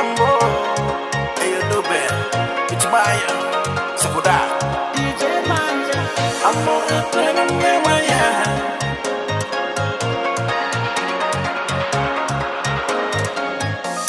Ambo, hey you do better. It's my, so good. DJ Manja, Ambo,